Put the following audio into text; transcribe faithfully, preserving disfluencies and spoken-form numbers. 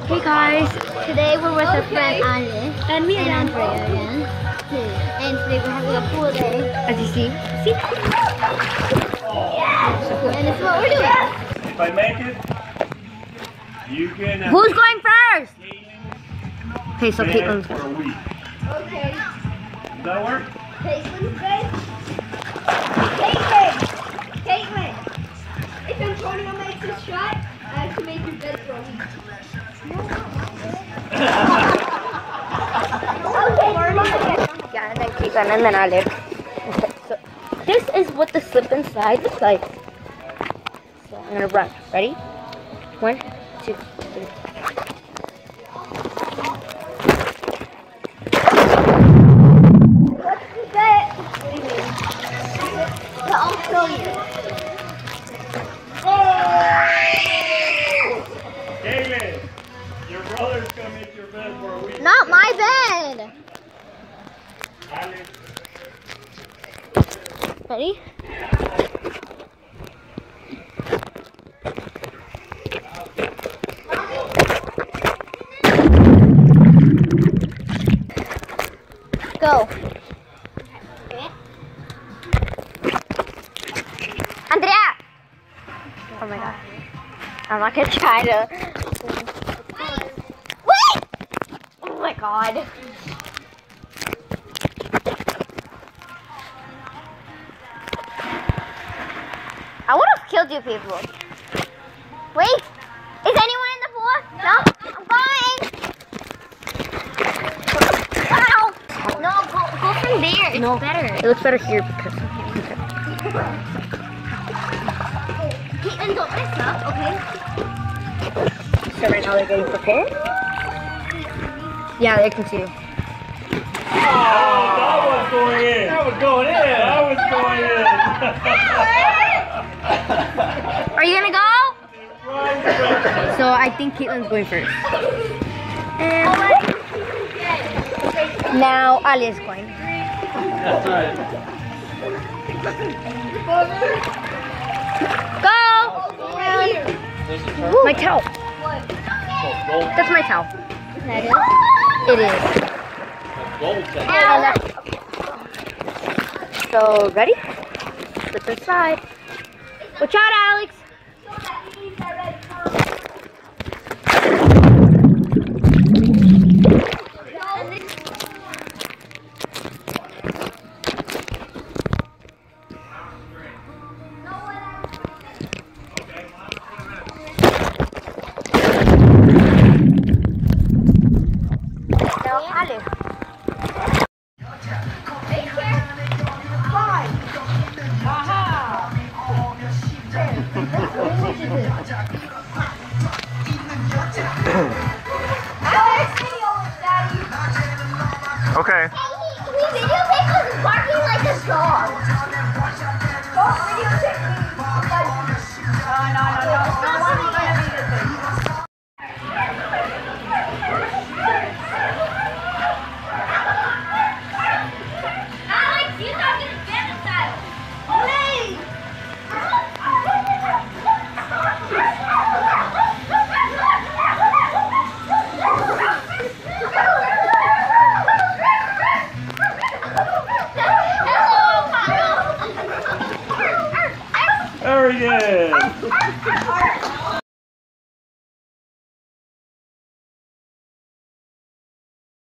Hey guys, today we're with our friend Alice and me and Andrea again. And today we're having a pool day. As you see, see? And this is what we're doing. If I make it, you can. Uh, Who's going first? Okay, so Kaitlyn. Kaitlyn. For a week. Okay. Does that work? Kaitlyn's good. Kaitlyn! Kaitlyn! If Antonio makes a shot, I have to make your bed for a week. Yeah, and then Kaitlyn, and then Alex. Okay, so this is what the slip inside looks like. So I'm gonna run. Ready? One, two, three. I'll show you. Kaitlyn, your brother's gonna make your bed for a week. Not my bed. Alex. Ready? Go. Andrea! Oh my god. I'm not gonna try to. Wait! Oh my god. I would have killed you people. Wait! Is anyone in the pool? No? I'm going! Wow! No, go, go from there. It's No. better. It looks better here because. Kaitlyn, don't mess up, okay? So right now they're getting prepared. Yeah, they can see. Oh, that was going in. That was going in. That was going in. Are you gonna go? So I think Kaitlyn's going first. And now Ali is going. That's right. Go! My towel. That's my towel. That is. It is. And that's- So ready? Flip inside. Watch out, Alex. Now, Alex. Okay. We videotape us barking like a dog. Don't videotape me. No, no, no, no. Alex, you're not going to get inside. Please. There he is.